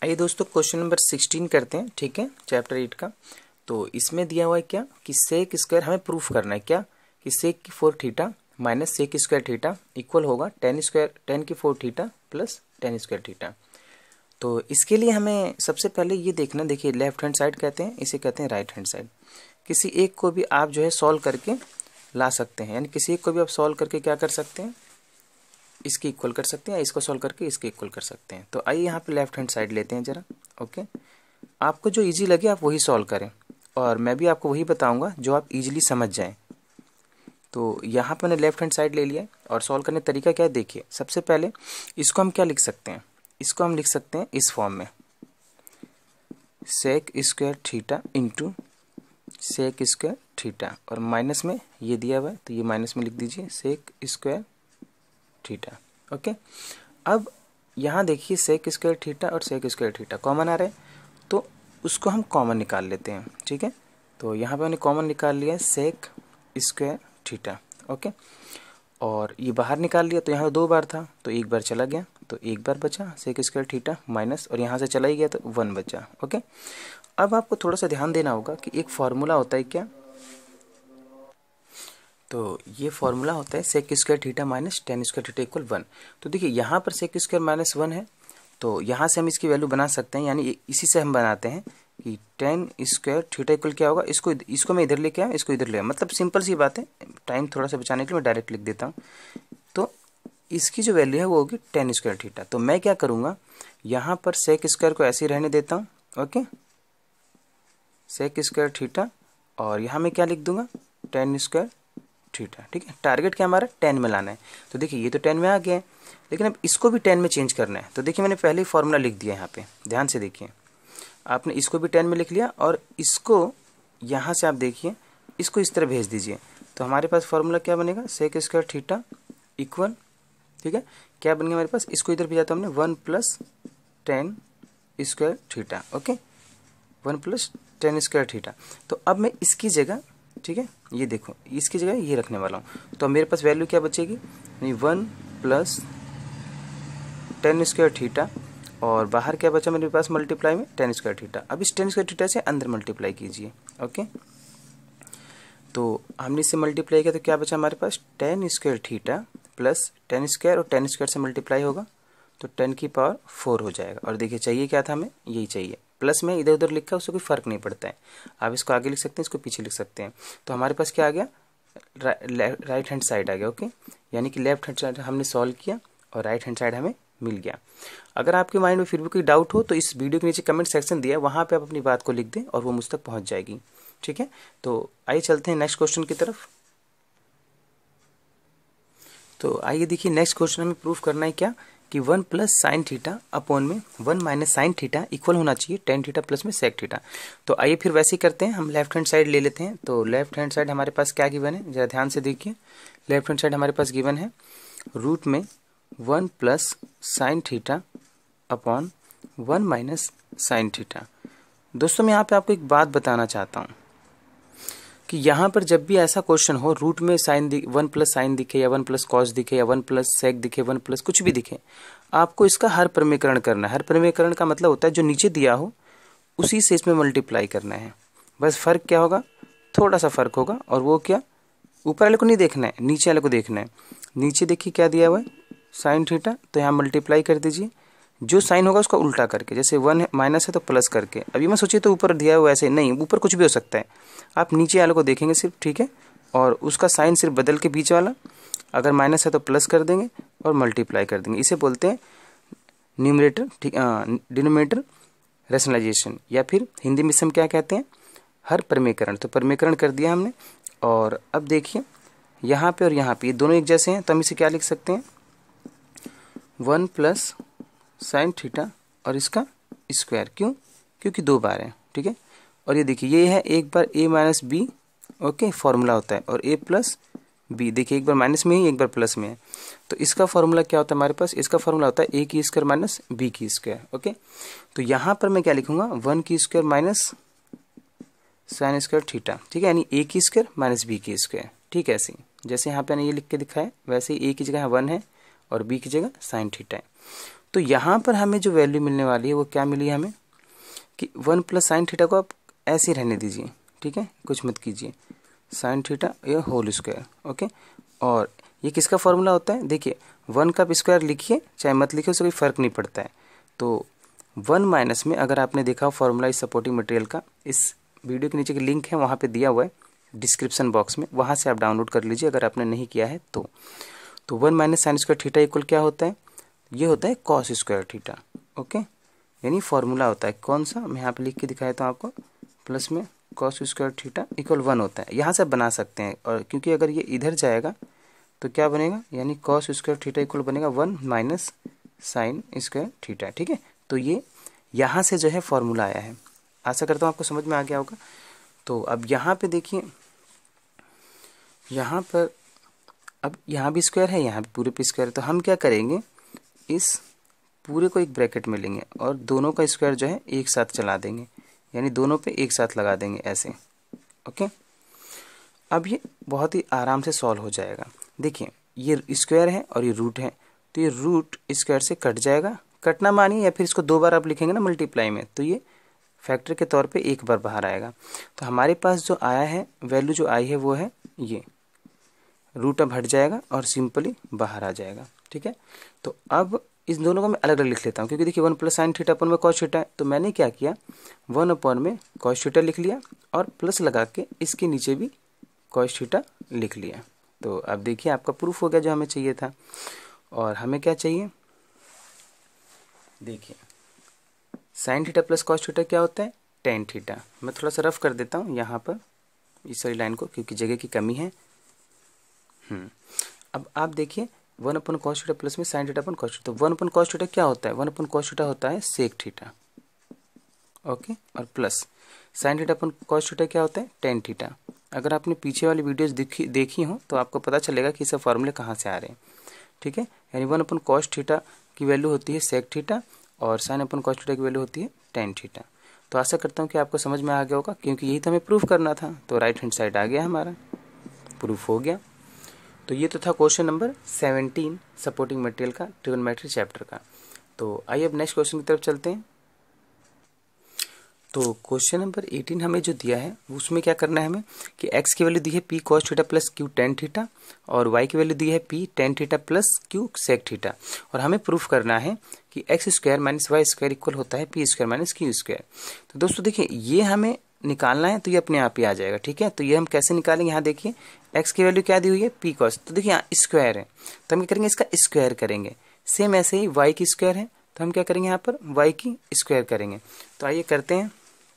आइए दोस्तों question number 16 करते हैं। ठीक है, चैप्टर 8 का। तो इसमें दिया हुआ है क्या कि सेक स्क्वायर हमें प्रूफ करना है क्या कि सेक की 4 theta minus sec square theta equal होगा टेन की 4 theta plus tan square theta. तो इसके लिए हमें सबसे पहले ये देखना, देखिए लेफ्ट हैंड साइड कहते हैं, इसे कहते हैं राइट हैंड साइड। किसी एक को भी आप जो है सॉल्व करके ला सकते हैं, यानी किसी एक को भी आप सॉल्व करके क्या कर सकते हैं, इसके इक्वल कर सकते हैं, इसको सॉल्व करके इसके इक्वल कर सकते हैं। तो आइए यहाँ पे लेफ्ट हैंड साइड लेते हैं जरा। ओके, आपको जो इजी लगे आप वही सॉल्व करें, और मैं भी आपको वही बताऊंगा जो आप इजीली समझ जाएं। तो यहाँ पे मैंने लेफ्ट हैंड साइड ले लिया, और सॉल्व करने का तरीका क्या है देखिए। सबसे पहले इसको हम क्या लिख सकते हैं, इसको हम लिख सकते हैं इस फॉर्म में, sec square theta into sec square theta, और माइनस में ये दिया हुआ है तो ये माइनस में लिख दीजिए सेक स्क्वायर थीटा। ओके, अब यहाँ देखिए सेक स्क्वायर थीटा और सेक स्क्वायर थीटा कॉमन आ रहे हैं, तो उसको हम कॉमन निकाल लेते हैं। ठीक है, तो यहाँ पे मैंने कॉमन निकाल लिया है सेक स्क्वायर थीटा। ओके, और ये बाहर निकाल लिया, तो यहाँ 2 बार था तो 1 बार चला गया, तो 1 बार बचा सेक स्क्वायर थीटा माइनस, और यहाँ से चला ही गया तो 1 बचा। ओके, अब आपको थोड़ा सा ध्यान देना होगा कि एक फॉर्मूला होता है क्या, तो ये फॉर्मूला होता है sec square theta minus tan square theta equal 1। तो देखिए यहाँ पर सेक स्क्वायर माइनस 1 है, तो यहाँ से हम इसकी वैल्यू बना सकते हैं, यानी इसी से हम बनाते हैं कि टेन स्क्वायर थीटा इक्वल क्या होगा, इसको मैं इधर लेके आया, इसको इधर ले आया, मतलब सिंपल सी बात है। टाइम थोड़ा सा बचाने के लिए मैं डायरेक्ट लिख देता हूँ। तो इसकी जो वैल्यू है वो होगी टेन स्क्वायर थीटा। तो मैं क्या करूँगा, यहाँ पर सेक स्क्वायर को ऐसे ही रहने देता हूँ। ओके, सेक स्क्वायर थीटा, और यहाँ मैं क्या लिख दूंगा, टेन स्क्वायर थीटा। ठीक है, टारगेट क्या हमारा 10 में लाना है। तो देखिए ये तो 10 में आ गया है, लेकिन अब इसको भी 10 में चेंज करना है। तो देखिए मैंने पहले ही फॉर्मूला लिख दिया यहाँ पे, ध्यान से देखिए। आपने इसको भी 10 में लिख लिया, और इसको यहाँ से आप देखिए इसको इस तरह भेज दीजिए, तो हमारे पास फॉर्मूला क्या बनेगा, सेक स्क्वायर थीटा इक्वल, ठीक है, क्या बन गया हमारे पास, इसको इधर भेजा तो हमने 1 plus tan square theta. Okay, 1 plus tan square theta. तो अब मैं इसकी जगह, ठीक है, ये देखो इसकी जगह ये रखने वाला हूँ, तो मेरे पास वैल्यू क्या बचेगी, 1 प्लस टेन स्क्वायर थीटा, और बाहर क्या बचा मेरे पास मल्टीप्लाई में टेन स्क्वायर थीटा। अब इस टेन स्क्वायर थीटा से अंदर मल्टीप्लाई कीजिए। ओके, तो हमने इससे मल्टीप्लाई किया तो क्या बचा हमारे पास, tan square theta plus tan square, और टेन स्क्वायर से मल्टीप्लाई होगा तो 10 की पावर 4 हो जाएगा। और देखिए चाहिए क्या था हमें, यही चाहिए। प्लस में इधर उधर लिखा उससे कोई फर्क नहीं पड़ता है, आप इसको आगे लिख सकते हैं, इसको पीछे लिख सकते हैं। तो हमारे पास क्या आ गया, राइट हैंड साइड आ गया। ओके, यानी कि लेफ्ट हैंड साइड हमने सॉल्व किया और राइट हैंड साइड हमें मिल गया। अगर आपके माइंड में फिर भी कोई डाउट हो तो इस वीडियो के नीचे कमेंट सेक्शन दिया है, वहाँ पे आप अपनी बात को लिख दें और वो मुझ तक पहुँच जाएगी। ठीक है, तो आइए चलते हैं नेक्स्ट क्वेश्चन की तरफ। तो आइए देखिए नेक्स्ट क्वेश्चन हमें प्रूफ करना है क्या कि 1 प्लस साइन थीटा अपॉन में 1 माइनस साइन थीटा इक्वल होना चाहिए टेन थीटा प्लस में सेक थीटा। तो आइए फिर वैसे ही करते हैं, हम लेफ्ट हैंड साइड ले लेते हैं। तो लेफ्ट हैंड साइड हमारे पास क्या गिवन है, जरा ध्यान से देखिए। लेफ्ट हैंड साइड हमारे पास गिवन है रूट में 1 plus sine theta upon 1 minus sine theta. दोस्तों मैं यहाँ पे आपको एक बात बताना चाहता हूँ कि यहाँ पर जब भी ऐसा क्वेश्चन हो, रूट में साइन 1 प्लस साइन दिखे, या 1 प्लस कॉस दिखे, या 1 प्लस सेक दिखे, 1 प्लस कुछ भी दिखे, आपको इसका हर प्रमेयकरण करना है। हर प्रमेयकरण का मतलब होता है जो नीचे दिया हो उसी से इसमें मल्टीप्लाई करना है। बस फर्क क्या होगा, थोड़ा सा फर्क होगा, और वो क्या, ऊपर वाले को नहीं देखना है, नीचे वाले को देखना है। नीचे देखिए क्या दिया हुआ है, साइन थीटा, तो यहाँ मल्टीप्लाई कर दीजिए, जो साइन होगा उसका उल्टा करके, जैसे 1 माइनस है तो प्लस करके। अभी मैं सोचिए तो ऊपर दिया हुआ ऐसे नहीं, ऊपर कुछ भी हो सकता है, आप नीचे वाले को देखेंगे सिर्फ। ठीक है, और उसका साइन सिर्फ बदल के बीच वाला, अगर माइनस है तो प्लस कर देंगे और मल्टीप्लाई कर देंगे। इसे बोलते हैं न्यूमरेटर, ठीक, डिनोमिनेटर रैशनलाइजेशन, या फिर हिंदी में हम क्या कहते हैं, हर प्रमेयकरण। तो प्रमेयकरण कर दिया हमने, और अब देखिए यहाँ पे और यहाँ पे ये दोनों एक जैसे हैं, तो हम इसे क्या लिख सकते हैं, 1 प्लस साइन थीटा और इसका स्क्वायर। क्यों, क्योंकि 2 बार है। ठीक है, और ये देखिए ये है एक बार a minus B, okay, formula होता है, और a प्लस बी, देखिए एक बार माइनस में है एक बार प्लस में है, तो इसका फॉर्मूला क्या होता है हमारे पास, इसका फॉर्मूला होता है a की स्क्वायर माइनस b की स्क्वायर। ओके, तो यहाँ पर मैं क्या लिखूंगा, 1 की square minus sine square theta. ठीक है, यानी a की स्क्वायर माइनस b की स्क्वायर। ठीक है, ऐसे जैसे यहाँ पे ये लिख के दिखा है, वैसे ही a की जगह 1 है और b की जगह साइन थीटा है। तो यहाँ पर हमें जो वैल्यू मिलने वाली है वो क्या मिली है हमें कि 1 प्लस साइन थीटा को आप ऐसे ही रहने दीजिए, ठीक है, कुछ मत कीजिए, साइन थीटा ये होल स्क्वायर, ओके। और ये किसका फॉर्मूला होता है, देखिए 1 का स्क्वायर लिखिए चाहे मत लिखिए, उससे कोई फ़र्क नहीं पड़ता है। तो 1 माइनस में अगर आपने देखा फॉर्मूला इस सपोर्टिंग मटेरियल का, इस वीडियो के नीचे की लिंक है वहाँ पे दिया हुआ है डिस्क्रिप्शन बॉक्स में, वहाँ से आप डाउनलोड कर लीजिए अगर आपने नहीं किया है तो। 1 minus sine square theta equal क्या होता है, ये होता है कॉस स्क्वायर थीटा, ओके। यानी फॉर्मूला होता है कौन सा, मैं यहाँ पे लिख के दिखाया था आपको, प्लस में कॉस स्क्वायर थीटा इक्वल 1 होता है। यहाँ से बना सकते हैं, और क्योंकि अगर ये इधर जाएगा तो क्या बनेगा, यानी कॉस स्क्वायर थीटा इक्वल बनेगा 1 माइनस साइन स्क्वायर थीटा, ठीक है। तो ये यहाँ से जो है फॉर्मूला आया है, आशा करता हूँ आपको समझ में आ गया होगा। तो अब यहाँ पे देखिए, यहाँ पर अब यहाँ भी स्क्वायर है, यहाँ भी पूरे पे स्क्वायर है, तो हम क्या करेंगे, इस पूरे को एक ब्रैकेट में लेंगे और दोनों का स्क्वायर जो है एक साथ चला देंगे, यानी दोनों पे एक साथ लगा देंगे ऐसे, ओके। अब ये बहुत ही आराम से सॉल्व हो जाएगा। देखिए ये स्क्वायर है और ये रूट है, तो ये रूट स्क्वायर से कट जाएगा, कटना मानिए, या फिर इसको 2 बार आप लिखेंगे ना मल्टीप्लाई में, तो ये फैक्टर के तौर पे एक बार बाहर आएगा। तो हमारे पास जो आया है वैल्यू जो आई है वो है ये, रूट अब हट जाएगा और सिंपली बाहर आ जाएगा, ठीक है। तो अब इस दोनों को मैं अलग अलग लिख लेता हूँ, क्योंकि देखिए 1 प्लस साइन थीटा अपन में कॉस थीटा है, तो मैंने क्या किया 1 अपॉन में कॉस थीटा लिख लिया और प्लस लगा के इसके नीचे भी कॉस थीटा लिख लिया। तो अब देखिए आपका प्रूफ हो गया जो हमें चाहिए था। और हमें क्या चाहिए, देखिए sine theta plus cos theta क्या होता है, टेन थीटा। मैं थोड़ा सा रफ कर देता हूँ यहाँ पर इस वाली लाइन को, क्योंकि जगह की कमी है। अब आप देखिए 1 अपन कॉस थीटा प्लस में sine theta upon cos theta, 1 upon cos theta क्या होता है, 1 अपन कॉस थीटा होता है सेक थीटा, ओके। और plus sine theta upon cos theta क्या होता है, टेन थीटा। अगर आपने पीछे वाली वीडियोस देखी हो तो आपको पता चलेगा कि सब फॉर्मूले कहाँ से आ रहे हैं, ठीक है। यानी 1 अपन कॉस थीटा की वैल्यू होती है सेक थीटा और साइन अपन कॉस थीटा की वैल्यू होती है टेन थीटा। तो आशा करता हूँ कि आपको समझ में आ गया होगा, क्योंकि यही तो हमें प्रूफ करना था। तो राइट हैंड साइड आ गया, हमारा प्रूफ हो गया। तो ये तो था क्वेश्चन नंबर 17 सपोर्टिंग मटेरियल का ट्रिगोनोमेट्री चैप्टर का। तो आइए अब नेक्स्ट क्वेश्चन की तरफ चलते हैं। तो क्वेश्चन नंबर 18 हमें जो दिया है उसमें क्या करना है हमें कि x की वैल्यू दी है p cos theta plus q tan theta और y की वैल्यू दी है p tan theta plus q sec theta, और हमें प्रूफ करना है कि x square minus y square equal होता है p square minus q square. तो दोस्तों देखिए ये हमें निकालना है, तो ये अपने आप ही आ जाएगा, ठीक है। तो ये हम कैसे निकालेंगे, यहाँ देखिए x की वैल्यू क्या दी हुई है p cos, तो देखिए यहाँ स्क्वायर है तो हम क्या करेंगे इसका स्क्वायर करेंगे। सेम ऐसे ही y की स्क्वायर है तो हम क्या करेंगे यहाँ पर y की स्क्वायर करेंगे। तो आइए करते हैं,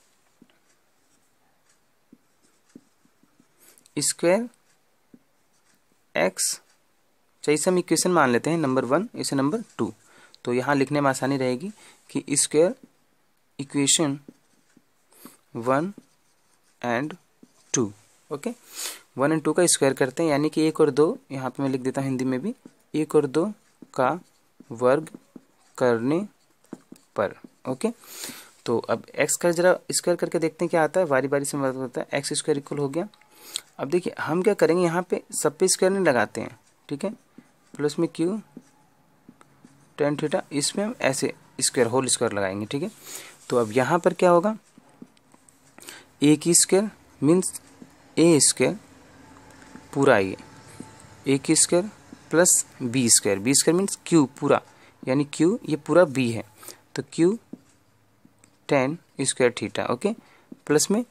स्क्वायर एक्स, चाहिए इसे हम इक्वेशन मान लेते हैं नंबर 1, इसे नंबर 2, तो यहाँ लिखने में आसानी रहेगी कि square equation 1 and 2, okay. 1 and 2 का स्क्वायर करते हैं, यानी कि 1 और 2, यहाँ पे मैं लिख देता हूँ हिंदी में भी, 1 और 2 का वर्ग करने पर, ओके। तो अब x का जरा स्क्वायर करके देखते हैं क्या आता है, बारी बारी से मतलब होता है। एक्स स्क्वायर इक्वल हो गया। अब देखिए हम क्या करेंगे, यहाँ पे सब पे स्क्वायर नहीं लगाते हैं, ठीक है, प्लस में q tan थीटा, इसमें हम ऐसे स्क्वायर होल स्क्वायर लगाएंगे, ठीक है। तो अब यहाँ पर क्या होगा, a की स्क्वायर मीन्स a स्क्वायर पूरा, ये a की square plus b square means q पूरा, यानी q ये पूरा b है, तो q tan square theta, okay, plus में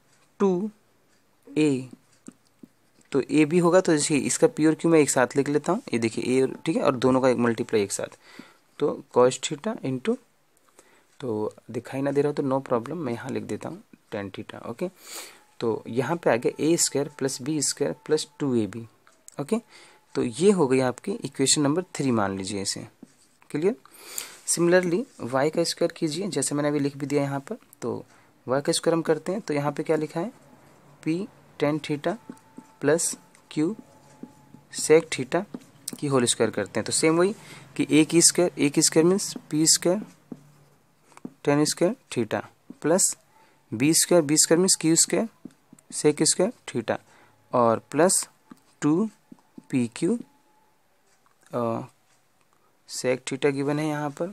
2a, तो a भी होगा, तो जैसे इसका p और q मैं एक साथ लिख लेता हूँ, ये देखिए a, ठीक है, और दोनों का एक मल्टीप्लाई एक साथ, तो cos थीटा इंटू, तो दिखाई ना दे रहा हो तो नो प्रॉब्लम, मैं यहाँ लिख देता हूँ tan थीटा, ओके। तो यहाँ पे आ गया a square plus b square plus 2ab, okay. तो ये हो गई आपकी इक्वेशन नंबर 3, मान लीजिए इसे, क्लियर। सिमिलरली y का स्क्वायर कीजिए, जैसे मैंने अभी लिख भी दिया यहाँ पर, तो y का स्क्वायर हम करते हैं, तो यहाँ पे क्या लिखा है p tan theta plus q sec theta की होल स्क्वायर करते हैं। तो सेम वही कि a की square means p square tan square theta plus b square means q square sec square theta और plus 2pq sec theta given है यहाँ पर।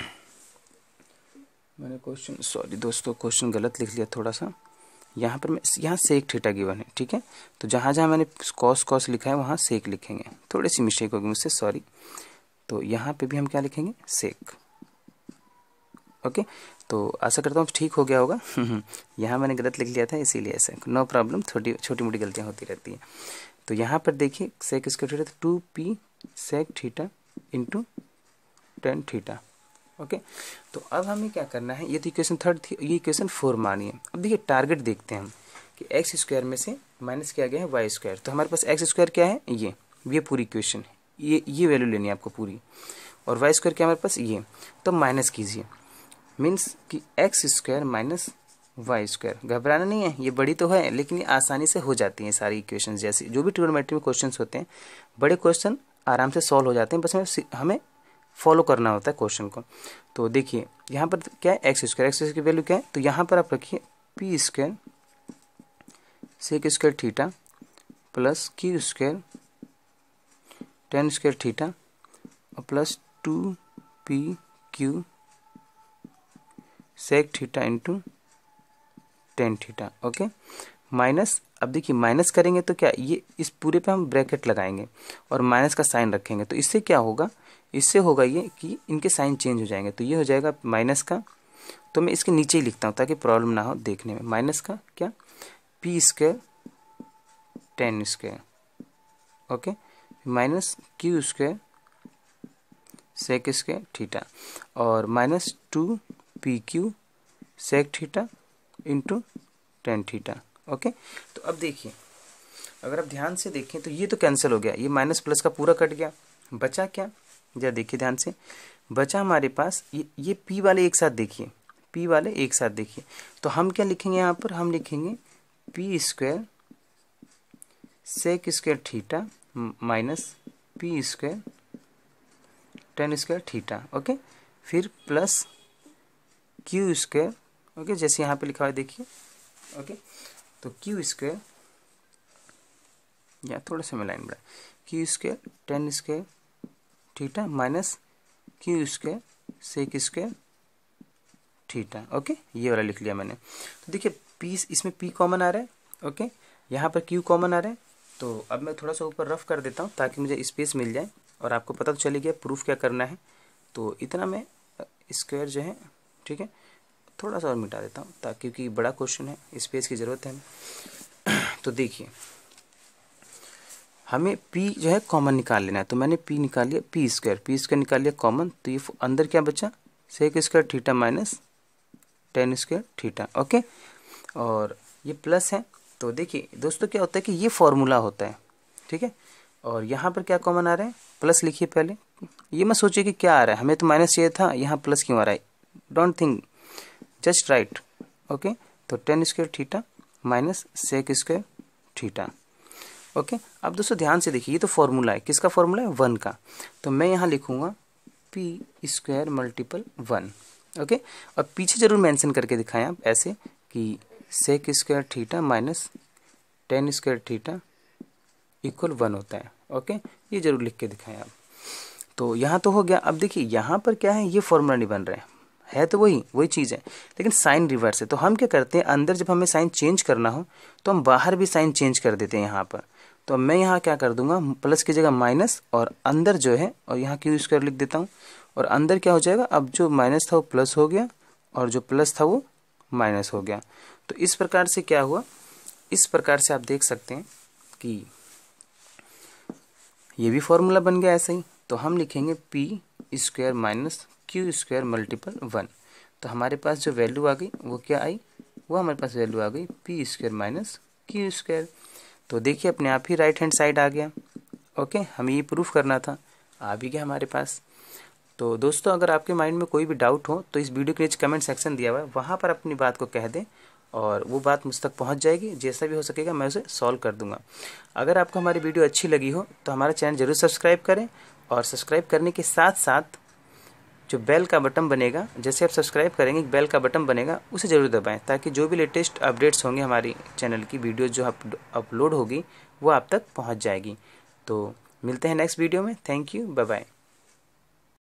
मैंने क्वेश्चन, सॉरी दोस्तों, क्वेश्चन गलत लिख लिया थोड़ा सा। यहाँ पर मैं, यहाँ सेक थीटा गिवन है, ठीक है। तो जहाँ जहाँ मैंने कॉस लिखा है वहाँ सेक लिखेंगे। थोड़ी सी मिस्टेक होगी मुझसे, सॉरी। तो यहाँ पे भी हम क्या लिखेंगे, सेक। ओके, तो आशा करता हूँ ठीक हो गया होगा। यहाँ मैंने गलत लिख लिया था इसीलिए ऐसा, नो प्रॉब्लम, छोटी मोटी गलतियाँ होती रहती हैं। तो यहाँ पर देखिए sec square theta 2p sec theta into tan theta. Okay, तो अब हमें क्या करना है, ये तो इक्वेशन 3 थी, ये इक्वेशन 4 मानिए। अब देखिए टारगेट देखते हैं हम कि एक्स स्क्वायर में से माइनस किया गया है वाई स्क्वायर। तो हमारे पास एक्स स्क्वायर क्या है, ये पूरी इक्वेशन है, ये वैल्यू लेनी है आपको पूरी। और वाई स्क्वायर क्या हमारे पास, ये। तो माइनस कीजिए, मीन्स कि x square minus y square. घबराना नहीं है, ये बड़ी तो है लेकिन ये आसानी से हो जाती हैं सारी इक्वेशन। जैसे जो भी ट्रिग्नोमेट्री में क्वेश्चन होते हैं, बड़े क्वेश्चन आराम से सॉल्व हो जाते हैं, बस हमें फॉलो करना होता है क्वेश्चन को। तो देखिए यहाँ पर क्या है, एक्स स्क्वायर की वैल्यू क्या है, तो यहाँ पर आप रखिए p square sec square theta plus q square tan square theta और plus 2pq sec theta into tan theta. Okay, minus, अब देखिए माइनस करेंगे तो क्या, ये इस पूरे पे हम ब्रैकेट लगाएंगे और माइनस का साइन रखेंगे। तो इससे क्या होगा, इससे होगा ये कि इनके साइन चेंज हो जाएंगे। तो ये हो जाएगा माइनस का, तो मैं इसके नीचे ही लिखता हूँ ताकि प्रॉब्लम ना हो देखने में। माइनस का क्या, p square tan square, okay, minus q square sec square theta और minus 2pq sec theta into tan theta. Okay, तो अब देखिए अगर आप ध्यान से देखें तो ये तो कैंसिल हो गया, ये माइनस प्लस का पूरा कट गया, बचा क्या, जरा देखिए ध्यान से, बचा हमारे पास ये p वाले एक साथ देखिए, p वाले एक साथ देखिए। तो हम क्या लिखेंगे यहाँ पर, हम लिखेंगे p square sec square theta minus p square tan square theta. Okay, फिर प्लस क्यू स्क्वायर, ओके, जैसे यहाँ पे लिखा हुआ है देखिए। ओके, तो क्यू स्क्वायर, या थोड़ा सा मैं लाइन बढ़ा, q square tan square theta minus q square sec square theta. Okay, ये वाला लिख लिया मैंने। तो देखिए पी, इसमें पी कॉमन आ रहा है, ओके, यहाँ पर क्यू कॉमन आ रहा है। तो अब मैं थोड़ा सा ऊपर रफ कर देता हूँ ताकि मुझे स्पेस मिल जाए और आपको पता तो चली गया प्रूफ क्या करना है। तो इतना मैं स्क्वायर जो है, ठीक है, थोड़ा सा और मिटा देता हूँ ताकि, क्योंकि बड़ा क्वेश्चन है, स्पेस की ज़रूरत है हमें। तो देखिए हमें p जो है कॉमन निकाल लेना है। तो मैंने p निकाल लिया, पी स्क्वायर निकाल लिया कॉमन। तो ये अंदर क्या बचा, sec square theta minus tan square theta. Okay, और ये प्लस है। तो देखिए दोस्तों क्या होता है कि ये फॉर्मूला होता है, ठीक है। और यहाँ पर क्या कॉमन आ रहा है, प्लस लिखिए पहले। ये मत सोचिए कि क्या आ रहा है, हमें तो माइनस चाहिए था, यहाँ प्लस क्यों आ रहा है, don't think, just write. Okay, तो tan square theta minus sec square theta. Okay, अब दोस्तों ध्यान से देखिए, ये तो फॉर्मूला है, किसका फॉर्मूला है, 1 का। तो मैं यहाँ लिखूंगा पी स्क्वायर मल्टीपल 1। ओके, और पीछे जरूर मेंशन करके दिखाएं आप ऐसे कि sec square theta minus tan square theta equal 1 होता है। ओके, ये जरूर लिख के दिखाएं आप। तो यहाँ तो हो गया। अब देखिए यहाँ पर क्या है, ये फॉर्मूला नहीं बन रहा है तो वही चीज़ है, लेकिन साइन रिवर्स है। तो हम क्या करते हैं, अंदर जब हमें साइन चेंज करना हो तो हम बाहर भी साइन चेंज कर देते हैं यहाँ पर। तो मैं यहाँ क्या कर दूंगा, प्लस की जगह माइनस, और अंदर जो है, और यहाँ क्यू स्क्वायर लिख देता हूँ, और अंदर क्या हो जाएगा, अब जो माइनस था वो प्लस हो गया और जो प्लस था वो माइनस हो गया। तो इस प्रकार से क्या हुआ, इस प्रकार से आप देख सकते हैं कि ये भी फॉर्मूला बन गया ऐसा ही। तो हम लिखेंगे p square minus q square multiple 1। तो हमारे पास जो वैल्यू आ गई वो क्या आई, वो हमारे पास वैल्यू आ गई p square minus q square. तो देखिए अपने आप ही राइट हैंड साइड आ गया। ओके, हमें ये प्रूफ करना था, आ भी गया हमारे पास। तो दोस्तों अगर आपके माइंड में कोई भी डाउट हो तो इस वीडियो के नीचे कमेंट सेक्शन दिया हुआ है, वहाँ पर अपनी बात को कह दें और वो बात मुझ तक पहुँच जाएगी। जैसा भी हो सकेगा मैं उसे सॉल्व कर दूंगा। अगर आपको हमारी वीडियो अच्छी लगी हो तो हमारा चैनल जरूर सब्सक्राइब करें, और सब्सक्राइब करने के साथ साथ जो बेल का बटन बनेगा, जैसे आप सब्सक्राइब करेंगे बेल का बटन बनेगा उसे ज़रूर दबाएं, ताकि जो भी लेटेस्ट अपडेट्स होंगे हमारी चैनल की वीडियो जो अपलोड होगी वो आप तक पहुंच जाएगी। तो मिलते हैं नेक्स्ट वीडियो में। Thank you, bye bye.